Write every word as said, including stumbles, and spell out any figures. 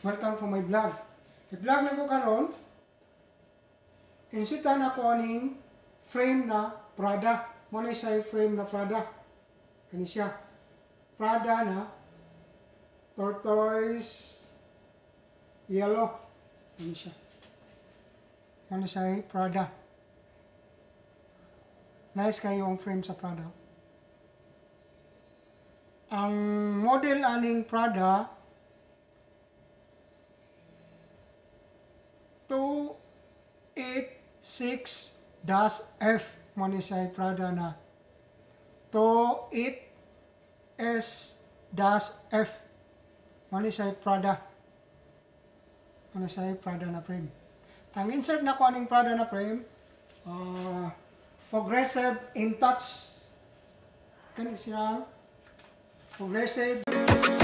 Welcome for my vlog. I-vlog na ko karon. Insita na ko aning frame na Prada. Muna siya frame na Prada. Kani siya. Prada na tortoise yellow. Kani siya. Muna siya Prada. Nice kayo ang frame sa Prada. Ang model aning Prada two eight six F muna siya Prada na two eight S F muna siya Prada muna siya Prada na frame. Ang insert na ko aning Prada na frame uh, progressive in touch kani siya progressive